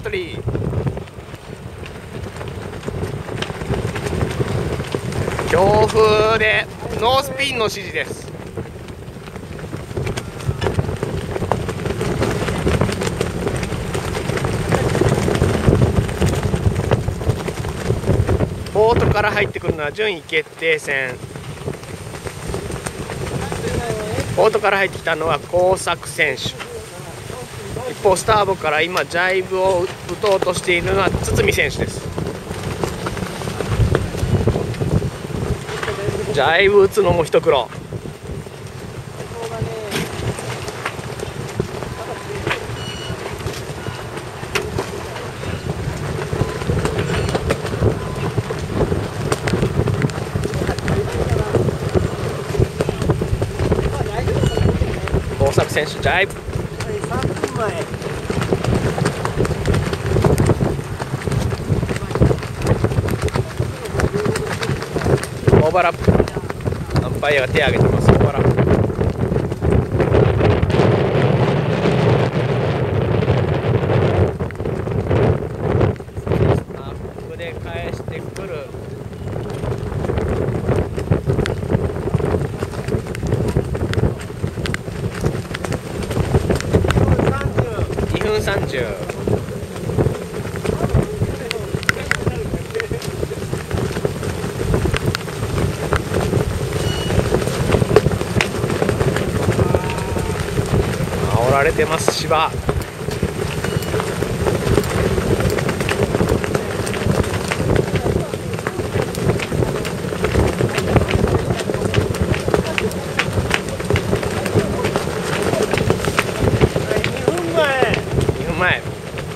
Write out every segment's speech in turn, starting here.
トリー。強風でノースピンの指示です。ボートから入ってくるのは順位決定戦。ボートから入ってきたのは工作選手。一方スターボから今ジャイブを打とうとしているのは堤選手です。ジャイブ打つのも一苦労。工作選手ジャイブ。オーバーラップ。アンパイアが手を挙げてます。オーバーラップ。アップで返してくる。2分30。煽られてます芝。2分前。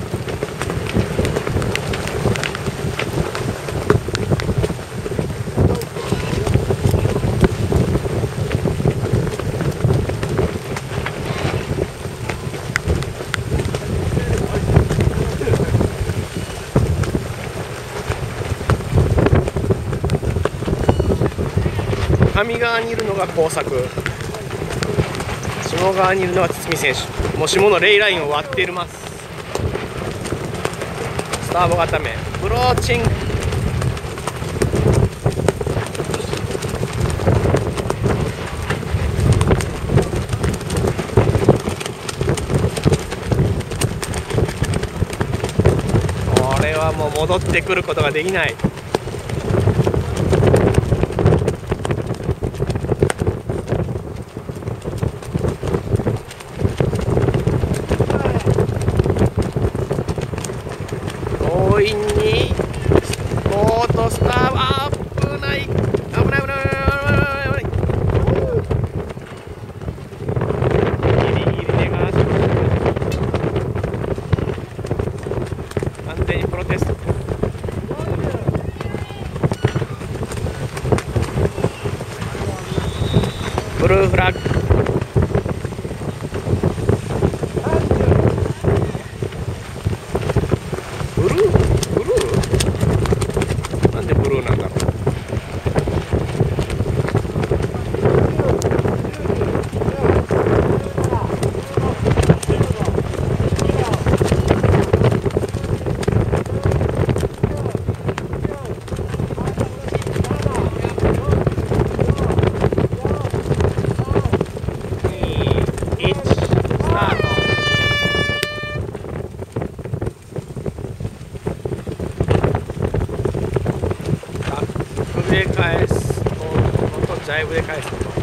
上側にいるのが工作、下側にいるのは堤選手。もう下のレイラインを割っています。スターボ固めブローチング。これはもう戻ってくることができない。強引にボートスターは危ない、危ない危ない危ない。ギリギリでが完全にプロテスト。ブルーフラッグ。ブルーなんでブルーなんだろう。2、1、スタート。で返すと、ジャイブで返すと。